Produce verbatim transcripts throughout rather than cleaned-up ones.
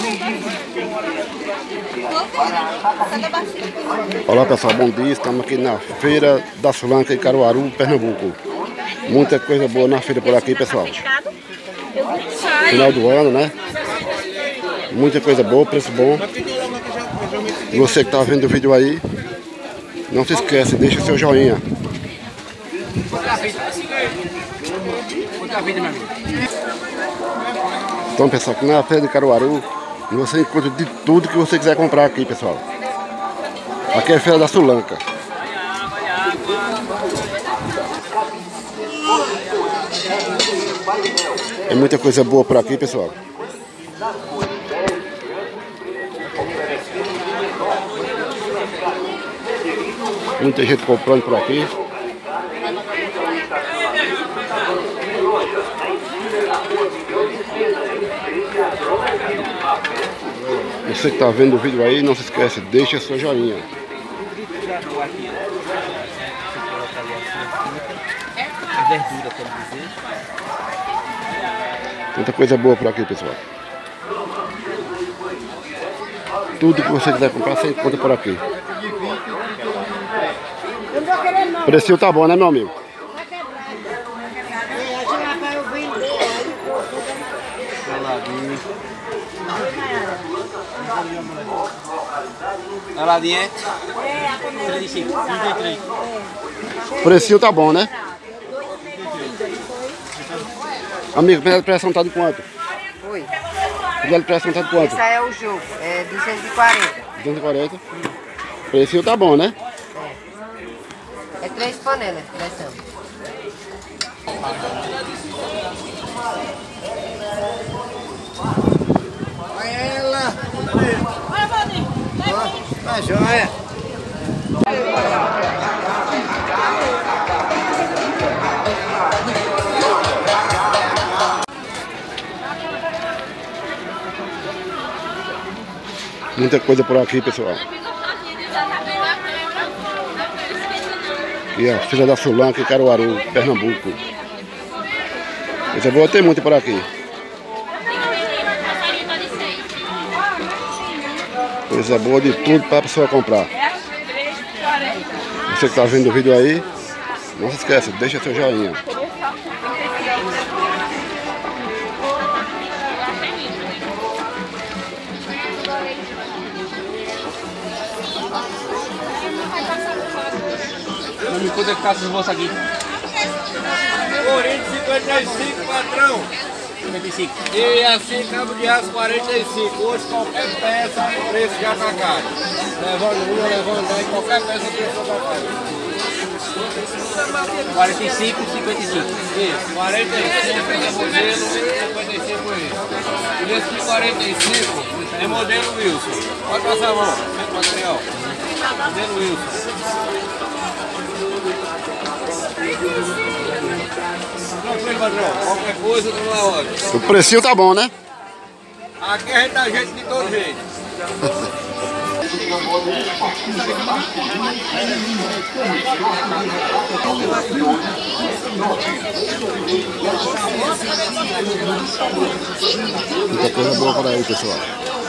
Olá pessoal, bom dia. Estamos aqui na Feira da Sulanca em Caruaru, Pernambuco. Muita coisa boa na feira por aqui, pessoal. Final do ano, né? Muita coisa boa, preço bom. E você que está vendo o vídeo aí, não se esquece, deixa seu joinha. Então pessoal, aqui na Feira de Caruaru você encontra de tudo que você quiser comprar aqui, pessoal. Aqui é a Feira da Sulanca. Tem muita coisa boa por aqui, pessoal. Muita gente comprando por aqui. Você que está vendo o vídeo aí, não se esquece, deixa sua joinha. Verdura, quero dizer. Muita coisa boa por aqui, pessoal. Tudo que você quiser comprar, você encontra por aqui. O preço tá bom, né, meu amigo? A ladinha é? trinta e cinco, trinta e três. O preço tá bom, né? Amigo, panela de pressão tá de quanto? Oi. Panela de pressão tá de quanto? Esse aí é o jogo, é duzentos e quarenta. duzentos e quarenta. O preço tá bom, né? É. É três panelas, pressão. Olha ela! Olha, Valdir! Tá joia! Muita coisa por aqui, pessoal. E a Feira da Sulanca em Caruaru, Pernambuco. Coisa boa, tem muito por aqui. Coisa boa de tudo para a pessoa comprar. Você que está vendo o vídeo aí, não se esqueça, deixa seu joinha. Não me conta que tá essas bolsas aqui. Corinthians cinquenta e cinco, patrão. cinquenta e cinco. E assim, cabo de aço quarenta e cinco. Hoje qualquer peça, o preço já tá caro. Levando uma, levando dez, qualquer peça o preço já tá caro. quarenta e cinco e cinquenta e cinco. Isso, quarenta e cinco é modelo, cinquenta e cinco é esse. E esse de quarenta e cinco é modelo Wilson. Pode passar a mão, sem material. Modelo Wilson. Tranquilo, patrão. Qualquer coisa, tô na hora. O precinho tá bom, né? Aqui a gente dá jeito de todo jeito. Muita coisa boa por aí, pessoal.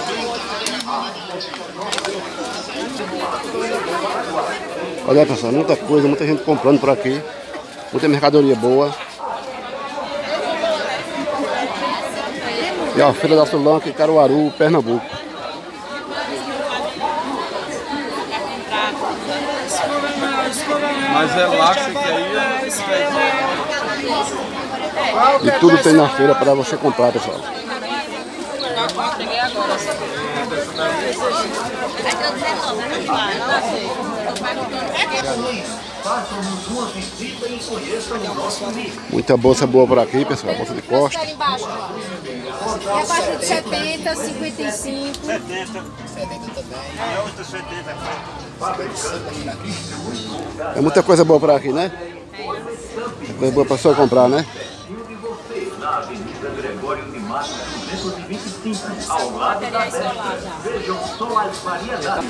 Olha, pessoal, muita coisa, muita gente comprando por aqui. Muita mercadoria boa. E a Feira da Sulanca em Caruaru, Pernambuco. Mas relaxa que aí é... E tudo tem na feira para você comprar, pessoal. Muita bolsa boa por aqui, pessoal. Bolsa de costa. É a partir de setenta, cinquenta e cinco. setenta. setenta também. É outra setenta. É muita coisa boa por aqui, né? Coisa boa para você comprar, né? Na Avenida Gregório de Massa, duzentos e vinte e cinco, ao lado da festa. Vejam só as variedades.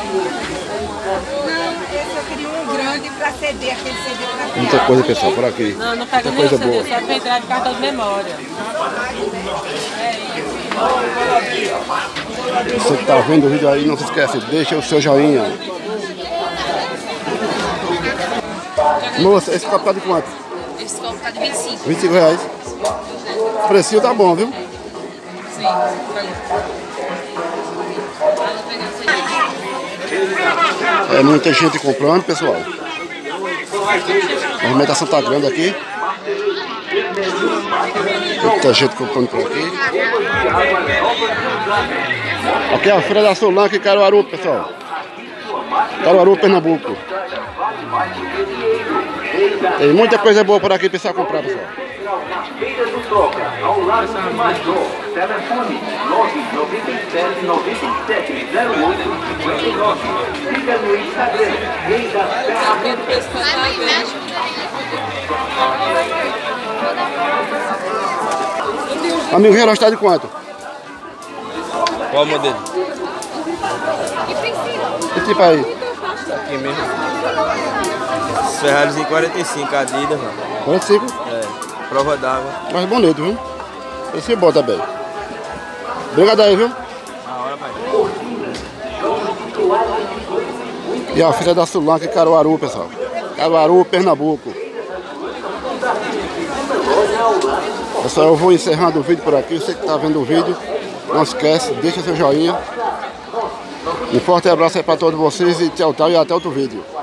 Não, esse eu queria um grande para ceder, aquele C D para Muita coisa, pessoal, por aqui. Não, não pega muita coisa boa. só para entrar de cartão de memória. É isso. Você que tá vendo o vídeo aí, não se esquece, deixa o seu joinha. Moça, esse copo tá de quanto? Esse copo tá de vinte e cinco. vinte e cinco reais. O precinho tá bom, viu? Sim, É muita gente comprando, pessoal. A alimentação tá grande aqui. Muita gente comprando por aqui. Aqui é a Feira da Solange, Caruaru, pessoal. Caruaru, Pernambuco. Tem muita coisa boa por aqui para pessoal comprar, pessoal. Feira do Toca, ao lado do Major. Telefone nove nove sete nove sete zero oito cinco nove. Siga no Instagram, Rei das Ferramentas. Amigo, o relógio tá de quanto? Qual modelo? Que tipo aí? Aqui mesmo. Ferrari em quarenta e cinco, Adidas, mano. quarenta e cinco? É, prova d'água. Mas bonito, viu? Esse bom também. Obrigado aí, viu? Na hora, pai. E a Feira da Solange, Caruaru, pessoal. Caruaru, Pernambuco. Pessoal, eu vou encerrando o vídeo por aqui. Você que está vendo o vídeo, não esquece, deixa seu joinha. Um forte abraço aí para todos vocês e tchau, tchau e até outro vídeo.